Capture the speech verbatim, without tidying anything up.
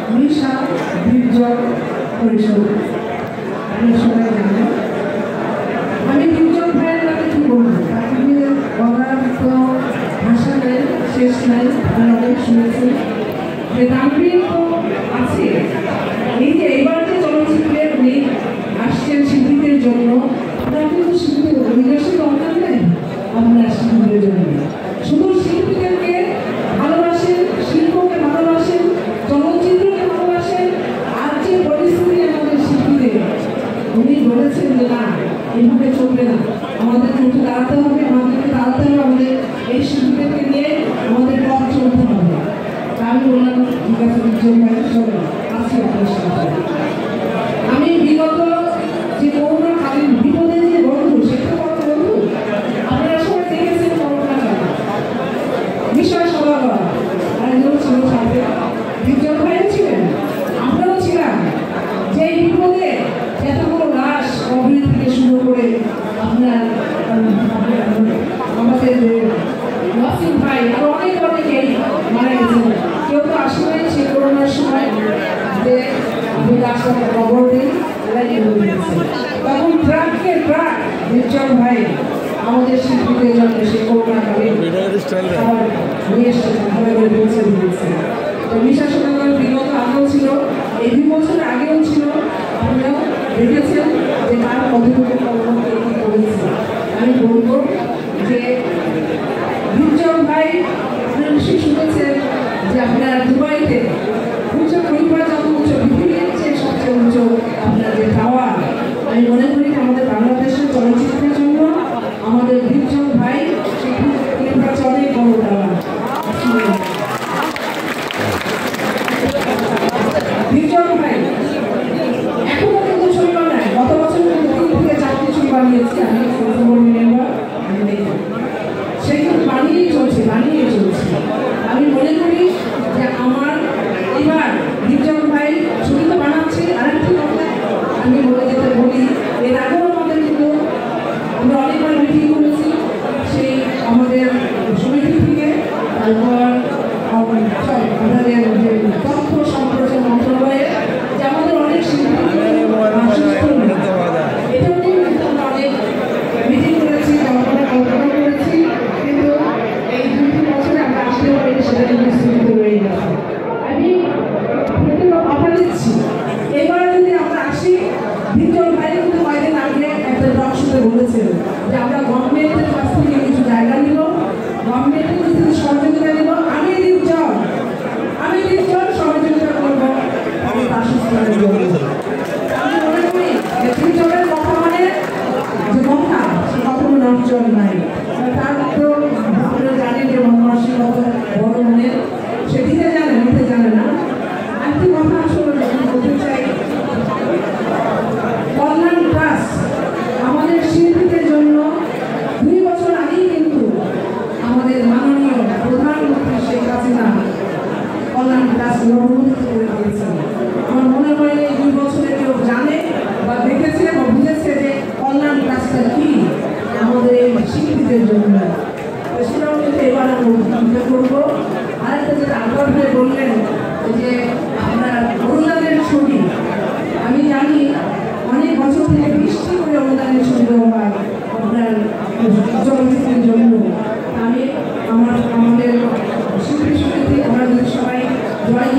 মিশা দুর্যোগ পরিষদ সবাই জানেন। আমি দুর্যোগ ভাইয়ের নামে কি বলবো, তাকে বলার তো ভাষা নেই, শেষ নাই। আমি অনেক শুনেছি যে দামপ্রিয় আছে। এই যে এবার যে চলচ্চিত্রের উনি আসছেন শিল্পীদের জন্য, ওরা কিন্তু শিল্পীদের অভিলাষী দরকার নেই, আমরা শিল্পীদের জন্য শুধু শিল্পীদেরকে ভালোবাসেন, শিল্পকে ভালোবাসেন, চলচ্চিত্রকে ভালোবাসেন। আর যে পরিস্থিতি আমাদের শিল্পীদের, উনি বলেছেন যে না, এইভাবে চলবে না, আমাদের উঠে দাঁড়াতে হবে, আমাদেরকে দাঁড়াতে হবে, আমাদের এই শিল্পীদেরকে নিয়ে আমাদের পথ চলতে হবে। আমি বললাম ঠিক আছে, আছি আপনার সাথে। আমি বিগত যে করোনাকালীন বিপদে যে বন্ধু, সেটা কত বন্ধু আপনারা সবাই দেখেছেন। করোনাকালে বিষয় সভা আরেকজন ছিল সাথে, দুজন ভাইও ছিলেন, আমরাও ছিলাম। যে বিপদে এতগুলো লাশ অবৃত থেকে শুরু করে আপনার আমাদের ওয়াসিম ভাই আরো অনেক অনেকেই মারা গেছেন। কেউ তো আসলে সেই করোনার সময় যে আমি লাশটাকে খবর দিই, তখন ট্রাককে ট্রাক নির্জন ভাই আমাদের শিল্পীদের জন্য সেই করোনাকালে নিয়ে এসেছেন, ভাবে করে পৌঁছে দিয়েছে। তো মিশা সোনাগার বিগত আগেও ছিল, এই দুই বছর আগেও ছিল, আপনারাও দেখেছেন যে তার কতটুকু কর্মকে কি করেছে। আমি বলবো যে দুর্জন ভাই, আপনারা নিশ্চয়ই শুনেছেন যে আপনার দুবাইতে উচ্চ পরিবার যত উচ্চ, পৃথিবীর চেয়ে সবচেয়ে উচ্চ আপনার যে টাওয়ার। আমি মনে করি আমাদের বাংলাদেশের চলচ্চিত্রের জন্য আমাদের দুর্জন ভাই সেখানে চলে বড় টাওয়ার। দুর্জন ভাই এখনো কিন্তু ছবি বানায়, গত বছর কিন্তু তিন থেকে চারটি ছবি বানিয়েছি আমি, সে কিন্তু বানিয়েই চলছে, বানিয়ে চলছে। আমি মনে করি যে আমার এবার দুর্জন ভাই ছবি তো বানাচ্ছে। আরেকটি কথা আমি বলে যেতে বলি, এর আগেও আমাদের কিন্তু আমরা অনেকবার মিটিং করেছি সেই আমাদের সমিতি থেকে। তারপর আমাদের যে তথ্য সম্প্রচার মন্ত্রণালয়ে যে আমাদের অনেক শিল্পী এটাও নিয়ে কিন্তু আমরা অনেক মিটিং করেছি, আমরা কল্পনা করেছি, কিন্তু এই দুই তিন বছরে আমরা আসতে পারি সেটা কিন্তু স্থগিত রয়ে গেছে। আমি আপনাকে কথা দিচ্ছি, এবার যদি আমরা আসি, দুর্জন ভাই কিন্তু কয়েকদিন আগে একটা ব্লগ শুনে বলেছিল যে আমরা গভর্নমেন্টের কাছ থেকে কিছু জায়গা নিব, গভর্নমেন্টের কাছ থেকে সহযোগিতা নিব। আমি দুর্জন আমি দুর্জন সহযোগিতা করবো, আমি বাসস্থানে আমি মনে করি যে দুর্জনের কথা মানে যে কথা, সে কখনো নর্জন নাই। তার তো আপনারা জানেন যে মহামাসী কত বড় মনের, সে দিতে জানে, নিতে জানে না। একটি কথা আসলে বলতে চাই, কল্যাণ ট্রাস্ট আমাদের শিল্পীদের জন্য দুই বছর আগেই কিন্তু আমাদের মাননীয় প্রধানমন্ত্রী শেখ হাসিনা কল্যাণ ট্রাস্ট অনুমোদিত করে দিয়েছেন। আমার মনে হয় এই দুই বছরে কেউ জানে বা দেখেছে বা বুঝেছে যে কল্যাণ ট্রাস্টটা কি আমাদের এই শিল্পীদের জন্য। সেটাও কিন্তু এবার আমরা করবো। আরেকটা যেটা আকবর ভাই বললেন যে আপনার অনুদানের ছবি, আমি জানি অনেক বছর থেকে বৃষ্টি করে অনুদানের ছবি দেওয়া হয় আপনার চলচ্চিত্রের জন্য। আমি আমার আমাদের শিল্পী সমিতি আমরা যদি সবাই জয়